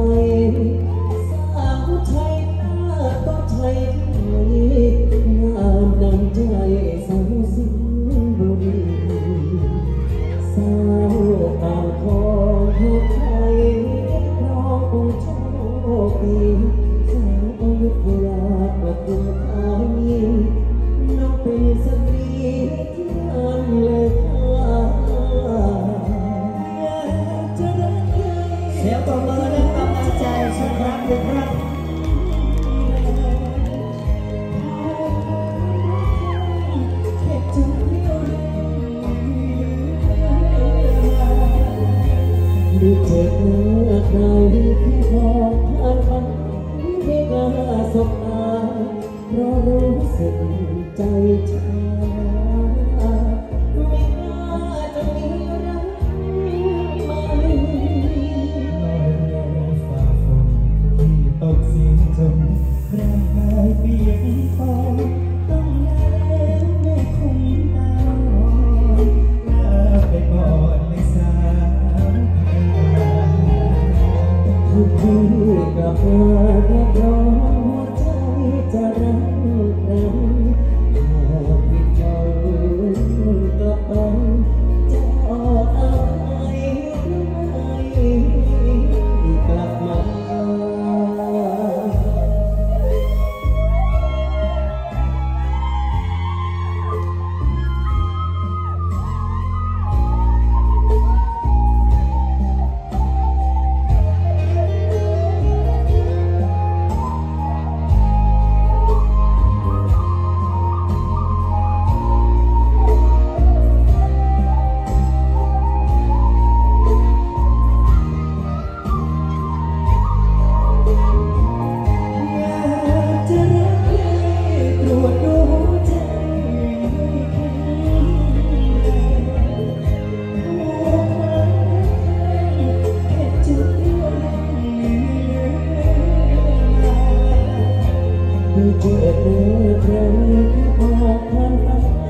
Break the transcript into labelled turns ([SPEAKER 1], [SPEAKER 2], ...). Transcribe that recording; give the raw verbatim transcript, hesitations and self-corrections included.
[SPEAKER 1] สาวไทยหน้าก็ไทยไทยงามดังใจสาวสิงห์บุรีสาวอ่างทองเมืองไทยครององค์โชคดีสาวอยุธยาประทุมธานีน้องเป็นสตรีที่งามเลยค่ะเสียงปรบมือและกำลังใจสักครั้งหนึ่งครับดูเจ็บเนื้อใครที่พอผ่านฝันไม่กล้าสบตาเพราะรู้สึกใจชาไม่กล้าจะมีรักใหม่ลอยเรือฝ่าฝนที่ตกเสียงจนร่างกายเปียกฝนต้องแล้วแม่คงตาลอยลาไปก่อนในสายทุกทีกลับมาเรียกร้องหัวใจจะรักใครหากผิดหวังกลับไปจะออกอะไรหรือไม่กลับมาดูเจ็บเนื้อใครที่พอผ่านไป